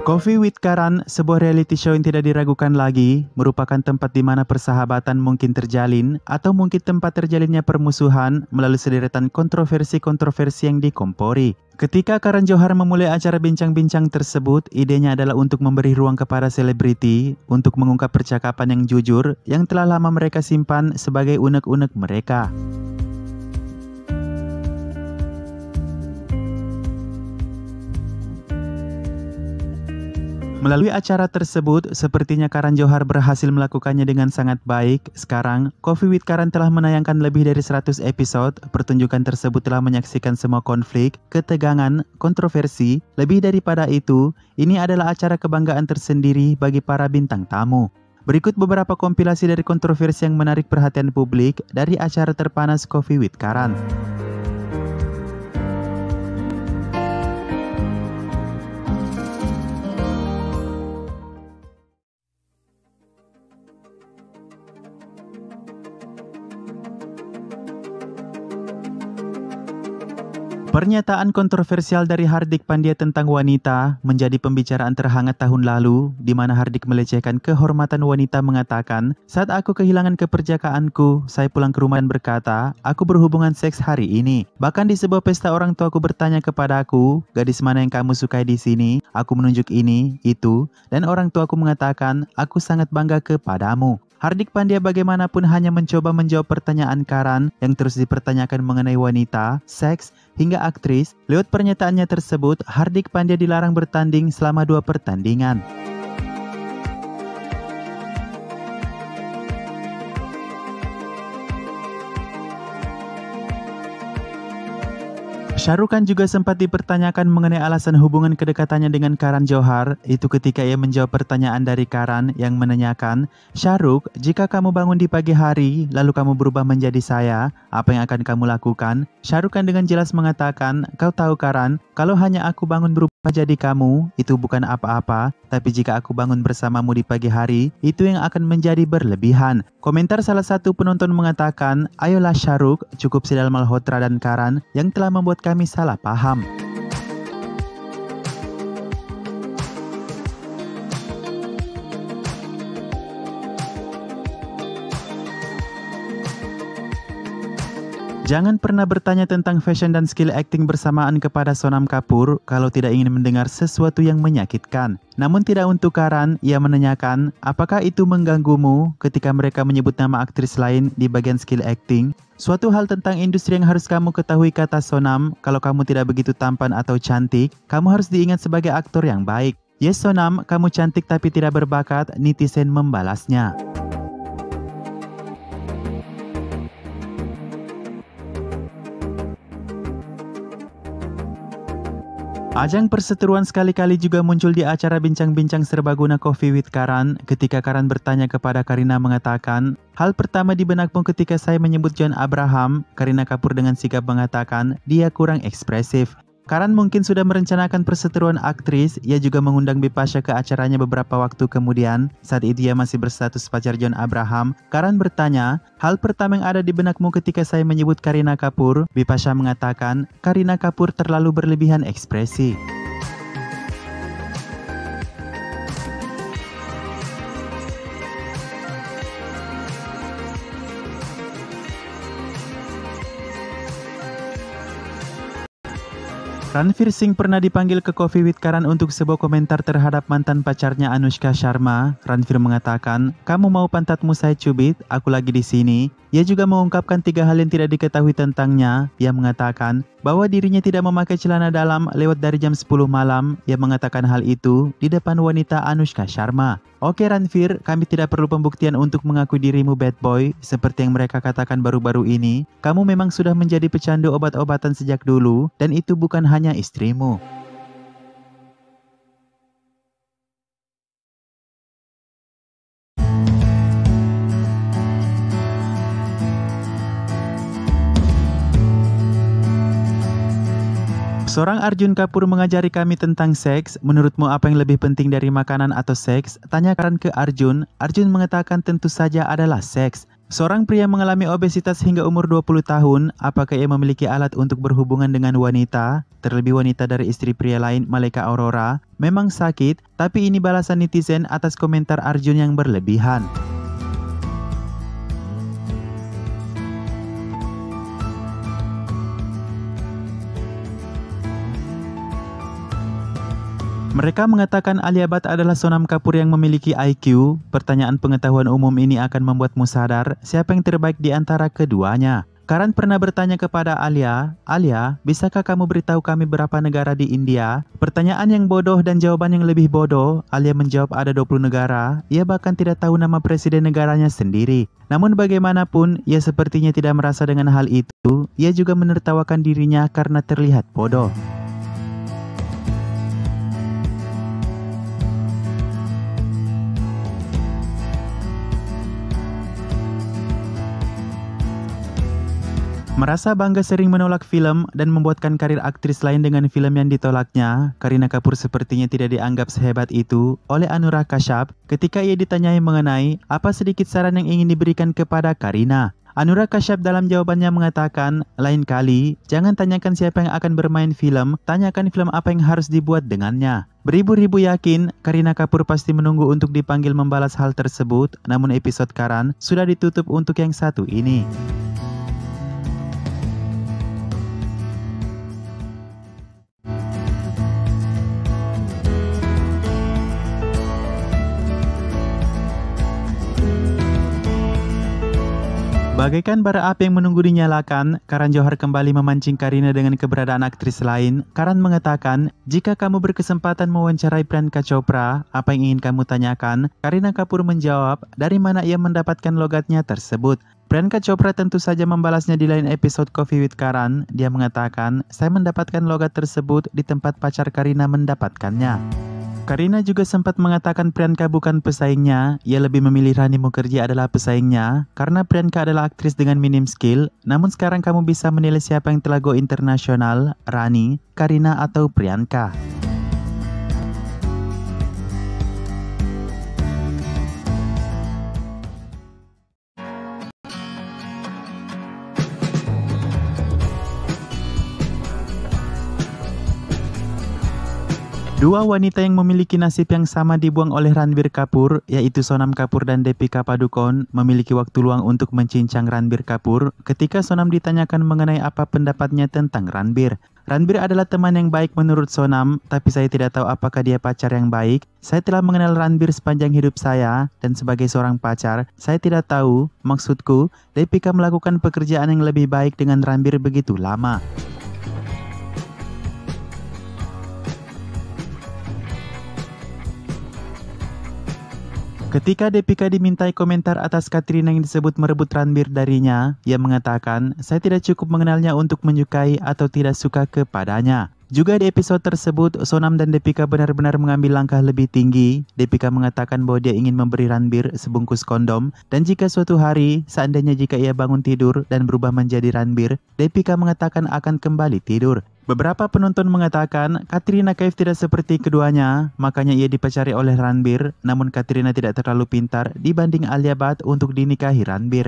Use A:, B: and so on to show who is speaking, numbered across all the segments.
A: Coffee with Karan, sebuah reality show yang tidak diragukan lagi, merupakan tempat di mana persahabatan mungkin terjalin atau mungkin tempat terjalinnya permusuhan melalui sederetan kontroversi-kontroversi yang dikompori. Ketika Karan Johar memulai acara bincang-bincang tersebut, idenya adalah untuk memberi ruang kepada selebriti untuk mengungkap percakapan yang jujur yang telah lama mereka simpan sebagai unek-unek mereka. Melalui acara tersebut, sepertinya Karan Johar berhasil melakukannya dengan sangat baik. Sekarang, Coffee with Karan telah menayangkan lebih dari 100 episode. Pertunjukan tersebut telah menyaksikan semua konflik, ketegangan, kontroversi. Lebih daripada itu, ini adalah acara kebanggaan tersendiri bagi para bintang tamu. Berikut beberapa kompilasi dari kontroversi yang menarik perhatian publik dari acara terpanas Coffee with Karan. Pernyataan kontroversial dari Hardik Pandya tentang wanita menjadi pembicaraan terhangat tahun lalu, di mana Hardik melecehkan kehormatan wanita mengatakan, "Saat aku kehilangan keperjakaanku, saya pulang ke rumah dan berkata, aku berhubungan seks hari ini. Bahkan di sebuah pesta orang tuaku bertanya kepadaku, gadis mana yang kamu sukai di sini? Aku menunjuk ini, itu, dan orang tuaku mengatakan, aku sangat bangga kepadamu." Hardik Pandya bagaimanapun hanya mencoba menjawab pertanyaan Karan yang terus dipertanyakan mengenai wanita, seks, hingga aktris. Lewat pernyataannya tersebut, Hardik Pandya dilarang bertanding selama 2 pertandingan. Shah Rukh Khan juga sempat dipertanyakan mengenai alasan hubungan kedekatannya dengan Karan Johar. Itu ketika ia menjawab pertanyaan dari Karan yang menanyakan, "Shah Rukh, jika kamu bangun di pagi hari, lalu kamu berubah menjadi saya, apa yang akan kamu lakukan?" Shah Rukh Khan dengan jelas mengatakan, "Kau tahu Karan, kalau hanya aku bangun berubah jadi kamu, itu bukan apa-apa. Tapi jika aku bangun bersamamu di pagi hari, itu yang akan menjadi berlebihan." Komentar salah satu penonton mengatakan, "Ayolah Shah Rukh, cukup Sidal Malhotra dan Karan yang telah membuat kami salah paham." Jangan pernah bertanya tentang fashion dan skill acting bersamaan kepada Sonam Kapoor kalau tidak ingin mendengar sesuatu yang menyakitkan. Namun tidak untuk Karan, ia menanyakan, apakah itu mengganggumu ketika mereka menyebut nama aktris lain di bagian skill acting? Suatu hal tentang industri yang harus kamu ketahui, kata Sonam, kalau kamu tidak begitu tampan atau cantik, kamu harus diingat sebagai aktor yang baik. Yes Sonam, kamu cantik tapi tidak berbakat, netizen membalasnya. Ajang perseteruan sekali-kali juga muncul di acara bincang-bincang serbaguna Coffee with Karan ketika Karan bertanya kepada Kareena mengatakan, "Hal pertama di benakmu ketika saya menyebut John Abraham?" Kareena Kapoor dengan sigap mengatakan dia kurang ekspresif. Karan mungkin sudah merencanakan perseteruan aktris, ia juga mengundang Bipasha ke acaranya beberapa waktu kemudian. Saat itu ia masih berstatus pacar John Abraham. Karan bertanya, "Hal pertama yang ada di benakmu ketika saya menyebut Kareena Kapoor?" Bipasha mengatakan, "Kareena Kapoor terlalu berlebihan ekspresi." Ranveer Singh pernah dipanggil ke Coffee with Karan untuk sebuah komentar terhadap mantan pacarnya Anushka Sharma. Ranveer mengatakan, "Kamu mau pantatmu saya cubit? Aku lagi di sini." Ia juga mengungkapkan 3 hal yang tidak diketahui tentangnya. Ia mengatakan bahwa dirinya tidak memakai celana dalam lewat dari jam 10 malam. Ia mengatakan hal itu di depan wanita Anushka Sharma. "Oke Ranveer, kami tidak perlu pembuktian untuk mengakui dirimu bad boy. Seperti yang mereka katakan baru-baru ini, kamu memang sudah menjadi pecandu obat-obatan sejak dulu, dan itu bukan hanya istrimu." Seorang Arjun Kapoor mengajari kami tentang seks. Menurutmu apa yang lebih penting dari makanan atau seks? Tanya Karan ke Arjun. Arjun mengatakan tentu saja adalah seks. Seorang pria mengalami obesitas hingga umur 20 tahun, apakah ia memiliki alat untuk berhubungan dengan wanita? Terlebih wanita dari istri pria lain, Malaika Aurora, memang sakit, tapi ini balasan netizen atas komentar Arjun yang berlebihan. Mereka mengatakan Alia Bhatt adalah Sonam Kapoor yang memiliki IQ. Pertanyaan pengetahuan umum ini akan membuatmu sadar siapa yang terbaik di antara keduanya. Karan pernah bertanya kepada Alia, bisakah kamu beritahu kami berapa negara di India? Pertanyaan yang bodoh dan jawaban yang lebih bodoh. Alia menjawab ada 20 negara. Ia bahkan tidak tahu nama presiden negaranya sendiri. Namun bagaimanapun, ia sepertinya tidak merasa dengan hal itu. Ia juga menertawakan dirinya karena terlihat bodoh. Merasa bangga sering menolak film dan membuatkan karir aktris lain dengan film yang ditolaknya, Kareena Kapoor sepertinya tidak dianggap sehebat itu oleh Anurag Kashyap ketika ia ditanyai mengenai apa sedikit saran yang ingin diberikan kepada Kareena. Anurag Kashyap dalam jawabannya mengatakan, lain kali, jangan tanyakan siapa yang akan bermain film, tanyakan film apa yang harus dibuat dengannya. Beribu-ribu yakin, Kareena Kapoor pasti menunggu untuk dipanggil membalas hal tersebut, namun episode Karan sudah ditutup untuk yang satu ini. Bagaikan bara api yang menunggu dinyalakan, Karan Johar kembali memancing Kareena dengan keberadaan aktris lain. Karan mengatakan, jika kamu berkesempatan mewawancarai Priyanka Chopra, apa yang ingin kamu tanyakan? Kareena Kapoor menjawab, dari mana ia mendapatkan logatnya tersebut. Priyanka Chopra tentu saja membalasnya di lain episode Coffee with Karan. Dia mengatakan, saya mendapatkan logat tersebut di tempat pacar Kareena mendapatkannya. Kareena juga sempat mengatakan Priyanka bukan pesaingnya, ia lebih memilih Rani Mukherjee adalah pesaingnya karena Priyanka adalah aktris dengan minim skill. Namun sekarang kamu bisa menilai siapa yang telah go internasional, Rani, Kareena atau Priyanka. Dua wanita yang memiliki nasib yang sama dibuang oleh Ranbir Kapoor, yaitu Sonam Kapoor dan Deepika Padukone, memiliki waktu luang untuk mencincang Ranbir Kapoor ketika Sonam ditanyakan mengenai apa pendapatnya tentang Ranbir. Ranbir adalah teman yang baik menurut Sonam, tapi saya tidak tahu apakah dia pacar yang baik. Saya telah mengenal Ranbir sepanjang hidup saya, dan sebagai seorang pacar, saya tidak tahu, maksudku, Deepika melakukan pekerjaan yang lebih baik dengan Ranbir begitu lama. Ketika Deepika dimintai komentar atas Katrina yang disebut merebut Ranbir darinya, ia mengatakan, saya tidak cukup mengenalnya untuk menyukai atau tidak suka kepadanya. Juga di episode tersebut, Sonam dan Deepika benar-benar mengambil langkah lebih tinggi. Deepika mengatakan bahwa dia ingin memberi Ranbir sebungkus kondom, dan jika suatu hari, seandainya jika ia bangun tidur dan berubah menjadi Ranbir, Deepika mengatakan akan kembali tidur. Beberapa penonton mengatakan Katrina Kaif tidak seperti keduanya, makanya ia dipacari oleh Ranbir, namun Katrina tidak terlalu pintar dibanding Alia Bhatt untuk dinikahi Ranbir.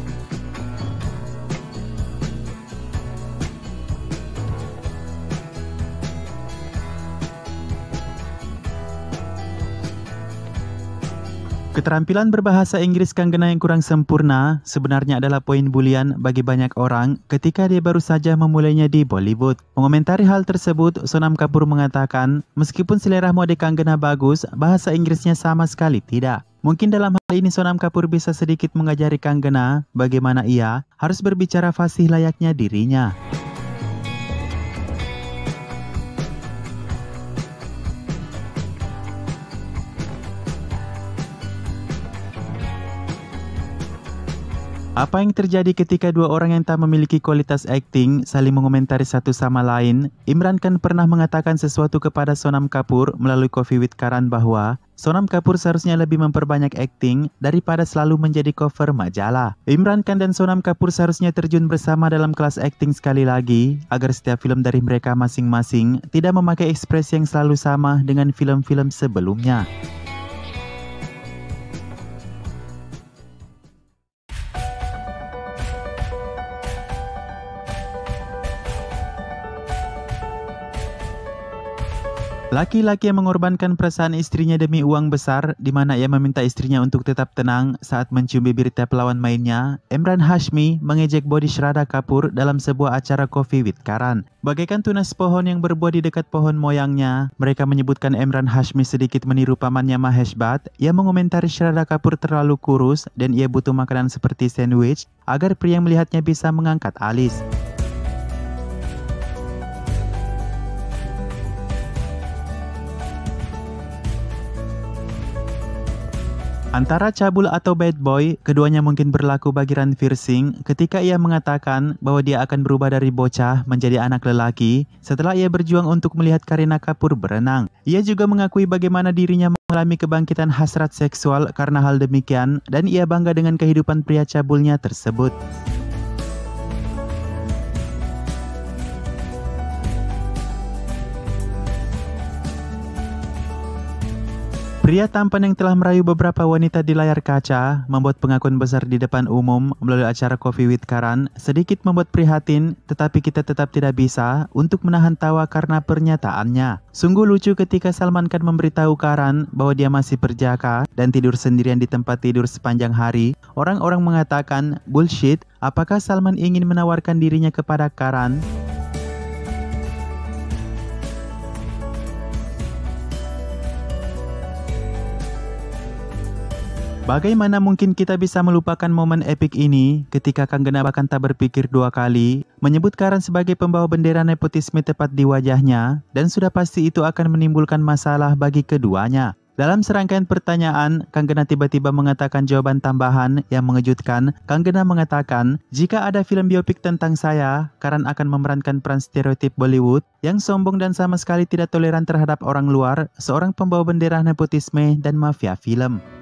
A: Keterampilan berbahasa Inggris Kanggena yang kurang sempurna sebenarnya adalah poin bulian bagi banyak orang ketika dia baru saja memulainya di Bollywood. Mengomentari hal tersebut, Sonam Kapoor mengatakan, meskipun selera mode Kanggena bagus, bahasa Inggrisnya sama sekali tidak. Mungkin dalam hal ini Sonam Kapoor bisa sedikit mengajari Kanggena bagaimana ia harus berbicara fasih layaknya dirinya. Apa yang terjadi ketika dua orang yang tak memiliki kualitas akting saling mengomentari satu sama lain? Imran Khan pernah mengatakan sesuatu kepada Sonam Kapoor melalui Coffee with Karan bahwa Sonam Kapoor seharusnya lebih memperbanyak akting daripada selalu menjadi cover majalah. Imran Khan dan Sonam Kapoor seharusnya terjun bersama dalam kelas akting sekali lagi agar setiap film dari mereka masing-masing tidak memakai ekspresi yang selalu sama dengan film-film sebelumnya. Laki-laki yang mengorbankan perasaan istrinya demi uang besar, di mana ia meminta istrinya untuk tetap tenang saat mencium bibir tiap lawan mainnya, Emran Hashmi mengejek body Shraddha Kapoor dalam sebuah acara Coffee with Karan. Bagaikan tunas pohon yang berbuah di dekat pohon moyangnya, mereka menyebutkan Emran Hashmi sedikit meniru pamannya Mahesh Bhatt yang mengomentari Shraddha Kapoor terlalu kurus dan ia butuh makanan seperti sandwich agar pria yang melihatnya bisa mengangkat alis. Antara cabul atau bad boy, keduanya mungkin berlaku bagi Ranveer Singh ketika ia mengatakan bahwa dia akan berubah dari bocah menjadi anak lelaki setelah ia berjuang untuk melihat Kareena Kapoor berenang. Ia juga mengakui bagaimana dirinya mengalami kebangkitan hasrat seksual karena hal demikian dan ia bangga dengan kehidupan pria cabulnya tersebut. Pria tampan yang telah merayu beberapa wanita di layar kaca, membuat pengakuan besar di depan umum melalui acara Coffee with Karan, sedikit membuat prihatin, tetapi kita tetap tidak bisa untuk menahan tawa karena pernyataannya. Sungguh lucu ketika Salman Khan memberitahu Karan bahwa dia masih berjaka dan tidur sendirian di tempat tidur sepanjang hari. Orang-orang mengatakan, bullshit, apakah Salman ingin menawarkan dirinya kepada Karan? Bagaimana mungkin kita bisa melupakan momen epik ini ketika Kanggena bahkan tak berpikir dua kali menyebut Karan sebagai pembawa bendera nepotisme tepat di wajahnya dan sudah pasti itu akan menimbulkan masalah bagi keduanya. Dalam serangkaian pertanyaan, Kanggena tiba-tiba mengatakan jawaban tambahan yang mengejutkan. Kanggena mengatakan, jika ada film biopik tentang saya, Karan akan memerankan peran stereotip Bollywood yang sombong dan sama sekali tidak toleran terhadap orang luar, seorang pembawa bendera nepotisme dan mafia film.